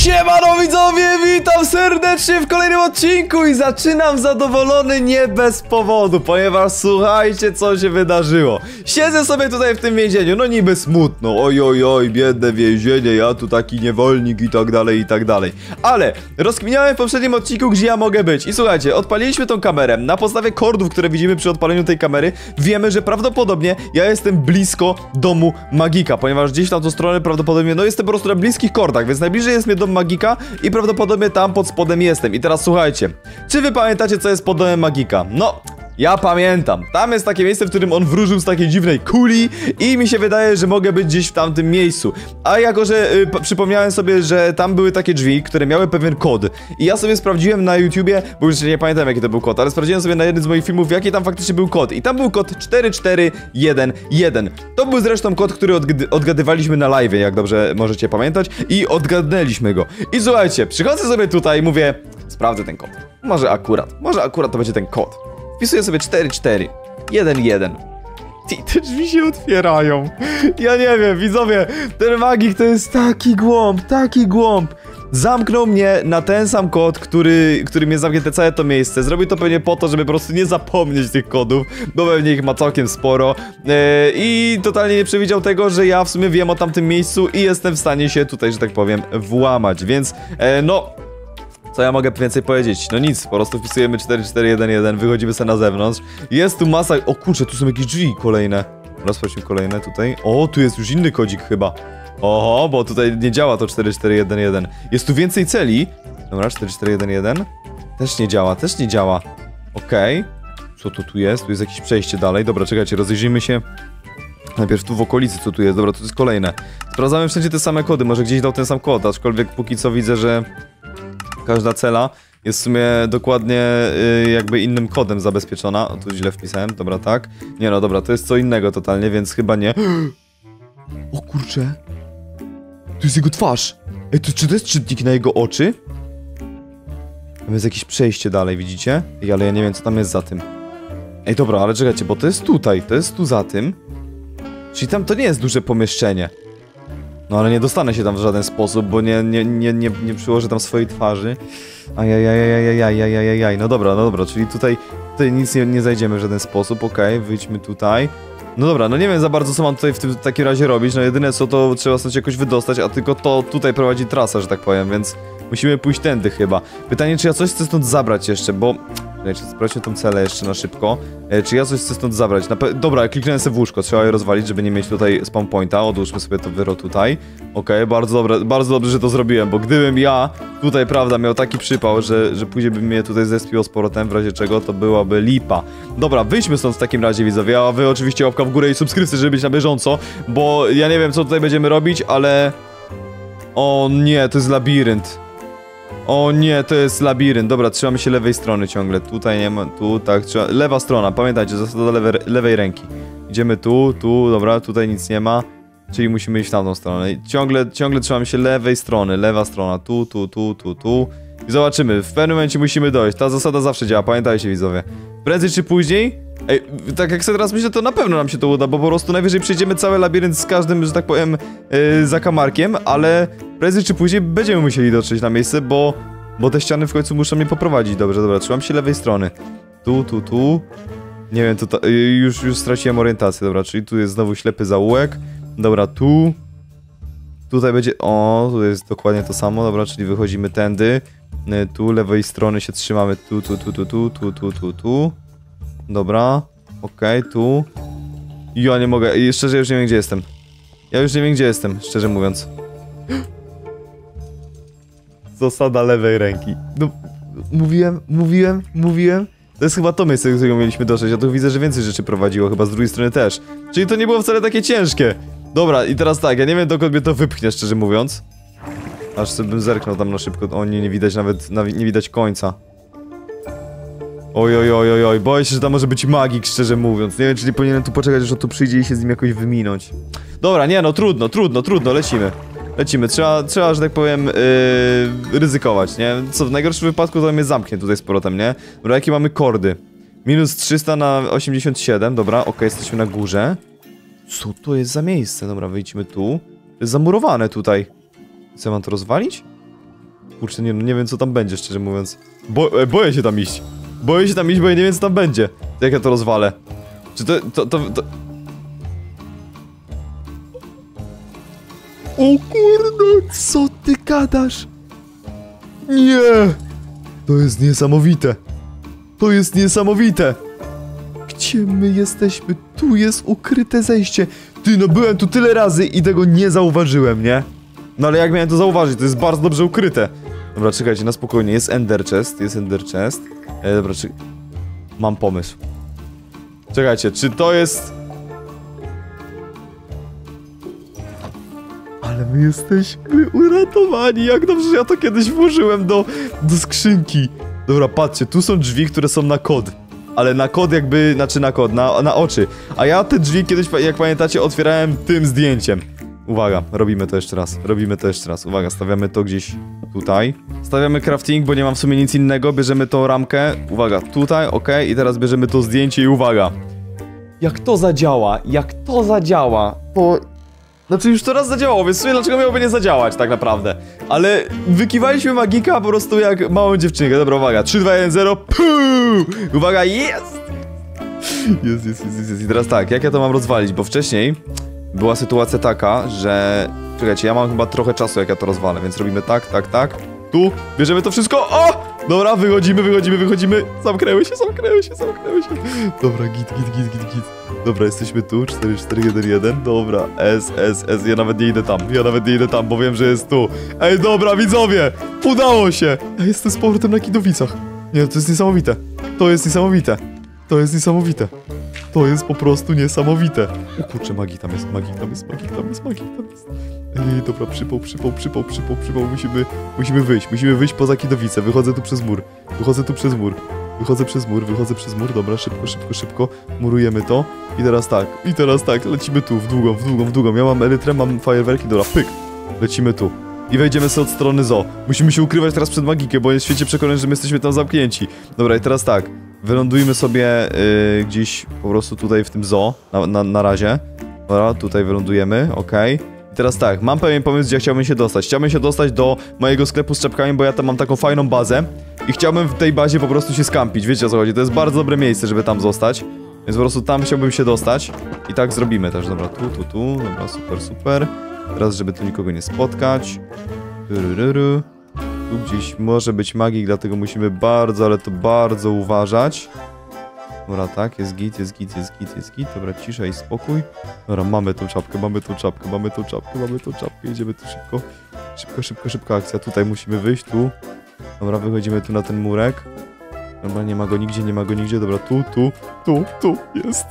Siemano widzowie, witam serdecznie w kolejnym odcinku i zaczynam zadowolony nie bez powodu, ponieważ słuchajcie, co się wydarzyło. Siedzę sobie tutaj w tym więzieniu, no niby smutno, oj, biedne więzienie, ja tu taki niewolnik i tak dalej, ale rozkminiałem w poprzednim odcinku, gdzie ja mogę być i słuchajcie, odpaliliśmy tą kamerę, na podstawie kordów, które widzimy przy odpaleniu tej kamery, wiemy, że prawdopodobnie ja jestem blisko domu magika, ponieważ gdzieś tam tą stronę prawdopodobnie, no jestem po prostu na bliskich kordach, więc najbliżej jest mnie dom magika i prawdopodobnie tam pod spodem jestem. I teraz słuchajcie, czy wy pamiętacie, co jest pod domem magika? No, ja pamiętam. Tam jest takie miejsce, w którym on wróżył z takiej dziwnej kuli i mi się wydaje, że mogę być gdzieś w tamtym miejscu. A jako, że przypomniałem sobie, że tam były takie drzwi, które miały pewien kod i ja sobie sprawdziłem na YouTubie, bo już nie pamiętam, jaki to był kod, ale sprawdziłem sobie na jednym z moich filmów, jaki tam faktycznie był kod i tam był kod 4411. To był zresztą kod, który odgadywaliśmy na live, jak dobrze możecie pamiętać, i odgadnęliśmy go. I słuchajcie, przychodzę sobie tutaj i mówię, sprawdzę ten kod. Może akurat to będzie ten kod. Wpisuję sobie 4411. Te drzwi się otwierają. Ja nie wiem, widzowie, ten magik to jest taki głąb. Zamknął mnie na ten sam kod, który mnie zamknie całe to miejsce. Zrobił to pewnie po to, żeby po prostu nie zapomnieć tych kodów, bo pewnie ich ma całkiem sporo. I totalnie nie przewidział tego, że ja w sumie wiem o tamtym miejscu i jestem w stanie się tutaj, że tak powiem, włamać. Więc, no... Co ja mogę więcej powiedzieć? No nic, po prostu wpisujemy 4411, wychodzimy sobie na zewnątrz. Jest tu masa... O kurczę, tu są jakieś drzwi kolejne. Sprawdźmy kolejne tutaj. O, tu jest już inny kodzik chyba. Oho, bo tutaj nie działa to 4411. Jest tu więcej celi. Dobra, 4411. Też nie działa. Okej. Co to tu jest? Tu jest jakieś przejście dalej. Dobra, czekajcie, rozejrzyjmy się. Najpierw tu w okolicy, co tu jest. Dobra, to jest kolejne. Sprawdzamy wszędzie te same kody. Może gdzieś dał ten sam kod, aczkolwiek póki co widzę, że... Każda cela jest w sumie dokładnie jakby innym kodem zabezpieczona. O, tu źle wpisałem, dobra, tak. Nie no, dobra, to jest co innego totalnie, więc chyba nie. O kurczę. Tu jest jego twarz. Ej, czy to jest czytnik na jego oczy? Tam jest jakieś przejście dalej, widzicie? Ej, ale ja nie wiem, co tam jest za tym. Ej, dobra, ale czekajcie, bo to jest tutaj, to jest tu za tym. Czyli tam to nie jest duże pomieszczenie. No ale nie dostanę się tam w żaden sposób, bo nie przyłożę tam swojej twarzy. Ajajajajajajajajajajaj. No dobra, czyli tutaj nic nie zajdziemy w żaden sposób, okej, wyjdźmy tutaj. No dobra, no nie wiem za bardzo, co mam tutaj w takim razie robić, no jedyne co, to trzeba stąd się jakoś wydostać, a tylko to tutaj prowadzi trasa, że tak powiem, więc musimy pójść tędy chyba. Pytanie, czy ja coś chcę stąd zabrać jeszcze, bo... Sprawdźmy tą celę jeszcze na szybko. Czy ja coś chcę stąd zabrać? Dobra, kliknąłem sobie w łóżko, trzeba je rozwalić, żeby nie mieć tutaj spawn pointa. Odłóżmy sobie to wyro tutaj. Okej, bardzo dobrze, że to zrobiłem, bo gdybym ja tutaj, prawda, miał taki przypał, że później by mnie tutaj zespiło z powrotem, w razie czego to byłaby lipa. Dobra, wyjdźmy stąd w takim razie, widzowie, a wy oczywiście łapka w górę i subskrypcję, żeby być na bieżąco, bo ja nie wiem, co tutaj będziemy robić, ale... O nie, to jest labirynt. O nie, to jest labirynt. Dobra, trzymamy się lewej strony ciągle. Tutaj nie ma, tu, tak, trzeba... Lewa strona, pamiętajcie, zasada lewej ręki. Idziemy tu, dobra, tutaj nic nie ma. Czyli musimy iść w tamtą stronę. Ciągle trzymamy się lewej strony, lewa strona, tu. I zobaczymy, w pewnym momencie musimy dojść. Ta zasada zawsze działa, pamiętajcie, widzowie. Prędzej czy później... Ej, tak jak sobie teraz myślę, to na pewno nam się to uda, bo po prostu najwyżej przejdziemy cały labirynt z każdym, że tak powiem, zakamarkiem, ale prędzej czy później będziemy musieli dotrzeć na miejsce, bo te ściany w końcu muszą mnie poprowadzić. Dobrze, dobra, trzymam się lewej strony. Tu. Nie wiem, już straciłem orientację, dobra, czyli tu jest znowu ślepy zaułek. Dobra, tu. Tutaj będzie, tu jest dokładnie to samo, dobra, czyli wychodzimy tędy. Tu, lewej strony się trzymamy, tu. Dobra, okej, tu. Ja nie mogę, szczerze już nie wiem, gdzie jestem. Ja już nie wiem, gdzie jestem, szczerze mówiąc. Zasada lewej ręki. No, mówiłem. To jest chyba to miejsce, do którego mieliśmy dotrzeć. Ja tu widzę, że więcej rzeczy prowadziło, chyba z drugiej strony też. Czyli to nie było wcale takie ciężkie. Dobra, i teraz tak, ja nie wiem, dokąd mnie to wypchnie, szczerze mówiąc. Aż sobie bym zerknął tam na szybko. O nie widać nie widać końca. Oj, boję się, że tam może być magik, szczerze mówiąc. Nie wiem, czy nie powinienem tu poczekać, aż on tu przyjdzie i się z nim jakoś wyminąć. Dobra, nie no, trudno, lecimy. Trzeba, że tak powiem, ryzykować, nie? Co, w najgorszym wypadku to mnie zamknie tutaj z powrotem, nie? Dobra, jakie mamy kordy? Minus 300 na 87, dobra, okej, jesteśmy na górze. Co to jest za miejsce? Dobra, wyjdźmy tu. To jest zamurowane tutaj. Co, mam to rozwalić? Kurczę, nie wiem co tam będzie, szczerze mówiąc. Boję się tam iść. Boję się tam iść, bo ja nie wiem co tam będzie. Jak ja to rozwalę. Czy to... O kurde, co ty gadasz? Nie! To jest niesamowite. To jest niesamowite. Gdzie my jesteśmy? Tu jest ukryte zejście. Ty, no byłem tu tyle razy i tego nie zauważyłem, nie? No ale jak miałem to zauważyć? To jest bardzo dobrze ukryte. Dobra, czekajcie, na spokojnie. Jest Ender Chest, dobra, mam pomysł. Czekajcie, czy to jest... Ale my jesteśmy uratowani. Jak dobrze, że ja to kiedyś włożyłem do skrzynki. Dobra, patrzcie, tu są drzwi, które są na kod. Ale na kod jakby, znaczy na kod, na oczy. A ja te drzwi kiedyś, jak pamiętacie, otwierałem tym zdjęciem. Uwaga, robimy to jeszcze raz. Uwaga, stawiamy to gdzieś tutaj. Stawiamy crafting, bo nie mam w sumie nic innego. Bierzemy tą ramkę. Uwaga, tutaj, okej. I teraz bierzemy to zdjęcie i uwaga. Jak to zadziała, to... Znaczy już to raz zadziałało, więc w sumie dlaczego miałoby nie zadziałać tak naprawdę? Ale wykiwaliśmy magika po prostu jak małą dziewczynkę. Dobra, uwaga, 3, 2, 1, 0, puuu! Uwaga, jest! Jest. I teraz tak, jak ja to mam rozwalić? Bo wcześniej była sytuacja taka, że... Czekajcie, ja mam chyba trochę czasu jak ja to rozwalę, więc robimy tak. Tu, bierzemy to wszystko, o! Dobra, wychodzimy. Zamknęły się. Dobra, git. Dobra, jesteśmy tu, 4, 4, 1, 1. Dobra, S. Ja nawet nie idę tam, bo wiem, że jest tu. Ej, dobra, widzowie! Udało się! Ja jestem z powrotem na Kidowicach. Nie, to jest niesamowite. To jest po prostu niesamowite. O kurczę, magik tam jest. Ej, dobra, przypał. Musimy wyjść poza Kidowice. Wychodzę przez mur. Dobra, szybko. Murujemy to. I teraz tak, lecimy tu, w długą. Ja mam elytrę, mam fajerwerki, dobra, pyk. Lecimy tu. I wejdziemy sobie od strony zoo. Musimy się ukrywać teraz przed magikiem, bo jest w świecie przekonany, że my jesteśmy tam zamknięci. Dobra, i teraz tak. Wylądujmy sobie gdzieś po prostu tutaj w tym zoo. Na razie. Dobra, tutaj wylądujemy, okej. I teraz tak, mam pewien pomysł, gdzie chciałbym się dostać. Chciałbym się dostać do mojego sklepu z czapkami, bo ja tam mam taką fajną bazę. I chciałbym w tej bazie po prostu się skampić, wiecie o co chodzi. To jest bardzo dobre miejsce, żeby tam zostać. Więc po prostu tam chciałbym się dostać. I tak zrobimy też, dobra, tu. Dobra, super. Teraz, żeby tu nikogo nie spotkać. Tu gdzieś może być magik, dlatego musimy bardzo, ale to bardzo uważać. Dobra, tak, jest git. Dobra, cisza i spokój. Dobra, mamy tą czapkę. Jedziemy tu szybko akcja. Tutaj musimy wyjść, tu. Dobra, wychodzimy tu na ten murek. Dobra, nie ma go nigdzie. Dobra, tu. Jest.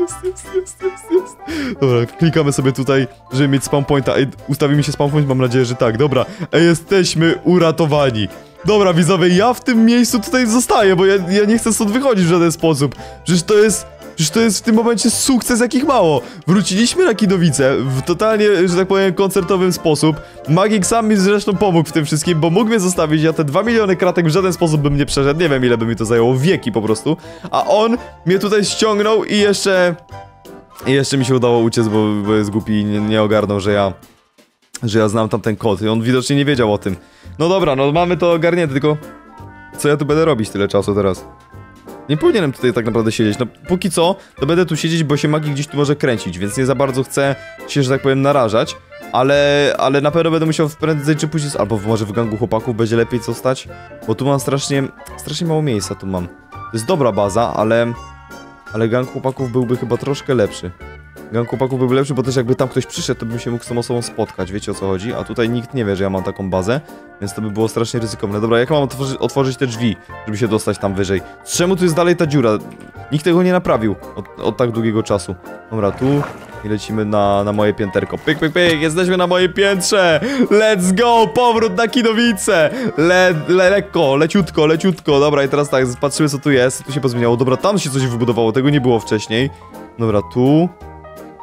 Dobra, klikamy sobie tutaj, żeby mieć spawn pointa. Ej, ustawimy się spawn point, mam nadzieję, że tak. Dobra, jesteśmy uratowani. Dobra, widzowie, ja w tym miejscu tutaj zostaję, bo ja nie chcę stąd wychodzić w żaden sposób. Przecież to jest w tym momencie sukces jakich mało. Wróciliśmy na Kidowice w totalnie, że tak powiem, koncertowym sposób. Magik sam mi zresztą pomógł w tym wszystkim, bo mógł mnie zostawić, ja te 2 miliony kratek w żaden sposób bym nie przeszedł. Nie wiem, ile by mi to zajęło, wieki po prostu. A on mnie tutaj ściągnął i jeszcze mi się udało uciec, bo jest głupi i nie ogarnął, że ja znam tam ten kod. I on widocznie nie wiedział o tym. No dobra, no mamy to ogarnięte, tylko co ja tu będę robić tyle czasu teraz? Nie powinienem tutaj tak naprawdę siedzieć. No póki co, to będę tu siedzieć, bo się magik gdzieś tu może kręcić, więc nie za bardzo chcę się, że tak powiem, narażać. Ale na pewno będę musiał prędzej czy później, albo może w gangu chłopaków będzie lepiej co stać. Bo tu mam strasznie mało miejsca, tu mam. To jest dobra baza, ale gang chłopaków byłby chyba troszkę lepszy. Bo też jakby tam ktoś przyszedł, to bym się mógł z tą osobą spotkać, wiecie o co chodzi? A tutaj nikt nie wie, że ja mam taką bazę, więc to by było strasznie ryzykowne. Dobra, jak mam otworzyć te drzwi, żeby się dostać tam wyżej? Czemu tu jest dalej ta dziura? Nikt tego nie naprawił od tak długiego czasu. Dobra, tu i lecimy na moje pięterko. Pyk, jesteśmy na moim piętrze! Let's go! Powrót na Kidowice! Lekko, leciutko. Dobra, i teraz tak, patrzymy co tu jest, co tu się pozmieniało. Dobra, tam się coś wybudowało, tego nie było wcześniej. Dobra, tu...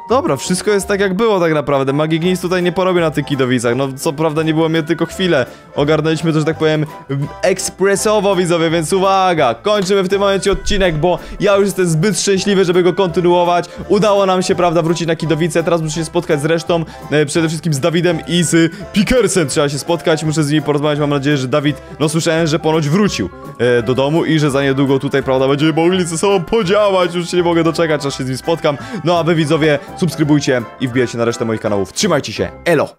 Dobra, wszystko jest tak jak było tak naprawdę. Magik nic tutaj nie porobił na tych Kidowicach. No co prawda nie było mnie tylko chwilę. Ogarnęliśmy to, że tak powiem, ekspresowo, widzowie, więc uwaga, kończymy w tym momencie odcinek, bo ja już jestem zbyt szczęśliwy, żeby go kontynuować. Udało nam się, prawda, wrócić na Kidowice. Teraz muszę się spotkać z resztą, przede wszystkim z Dawidem i z Pikersem. Trzeba się spotkać, muszę z nimi porozmawiać. Mam nadzieję, że Dawid, no słyszałem, że ponoć wrócił do domu i że za niedługo tutaj, prawda, będziemy mogli ze sobą podziałać. Już się nie mogę doczekać, aż się z nim spotkam. No a wy, widzowie, subskrybujcie i wbijajcie na resztę moich kanałów. Trzymajcie się, elo!